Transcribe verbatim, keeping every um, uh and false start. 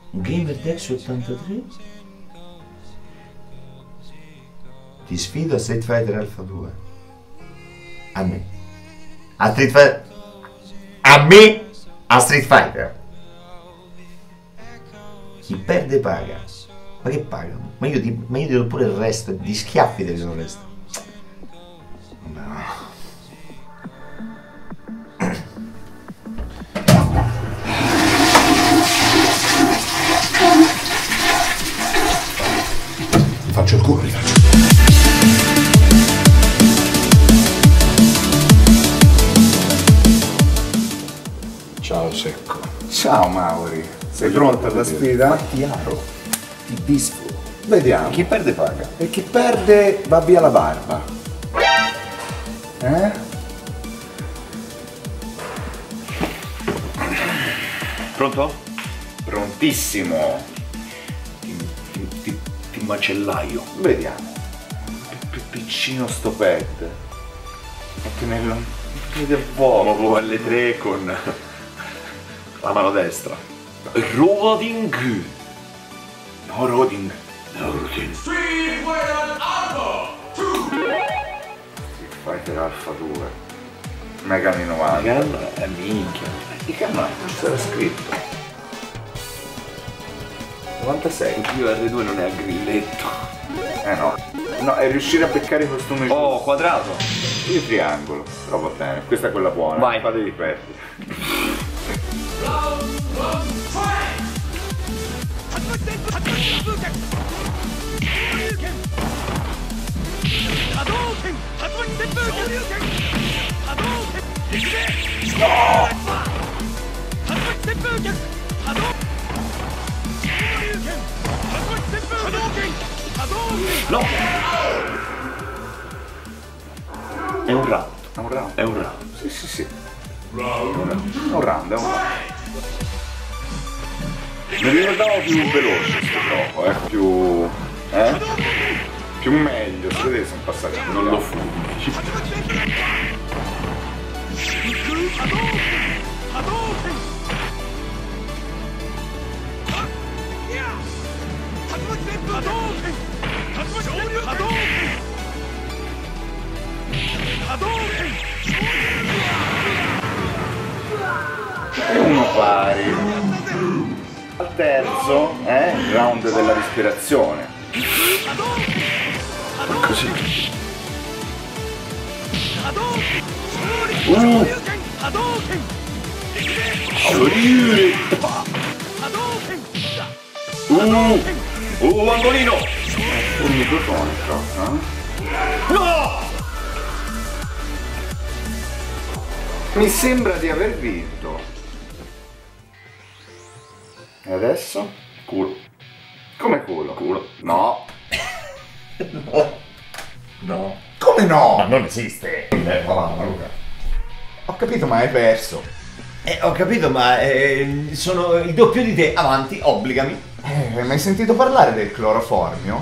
GamerDex ottantatré. Ti sfido a Street Fighter Alpha due. A me. A Street Fighter. A me. A Street Fighter. Chi perde paga. Ma che paga? Ma io ti, ma io ti do pure il resto. Di schiaffi te ne sono il resto. No. Faccio il culo, li faccio. Ciao Secco. Ciao Mauri, sei pronto alla sfida? Ma chiaro, ti disfo. Vediamo. Chi perde paga. E chi perde va via la barba. Eh? Pronto? Prontissimo. Ti, ti, ti, ti macellaio. Vediamo. Più piccino sto pad. Perché nel piede vuoto alle tre con la mano destra. Roding. No Roding. No, Roding. Street Fighter Alpha due. Mega anni novanta. Magari è minchia. Di che anno ci sarà scritto? novantasei. Io R due non è a grilletto. Eh no. No, è riuscire a beccare i costumi. Oh, quadrato. Io triangolo. Però va bene, questa è quella buona. Vai. Fatevi perdere. No! È un round. È un round. È un round. Sì, sì, sì. È un round, è un round. Mi ricordavo più veloce sto gioco, eh? Più. eh? Più meglio, si vede che sono passati. Non lo fu. E uno pari. Al terzo, eh? Il round della respirazione. Così. Uh! Uh! Uh, angolino! Un microfono proprio, eh? No! Mi sembra di aver vinto. E adesso? Culo. Come culo? Culo. No. No. No. Come no? Ma non esiste. Eh, va là, Luca. Ho capito, ma hai perso. Eh, ho capito, ma eh, sono il doppio di te. Avanti, obbligami. Eh, hai mai sentito parlare del cloroformio?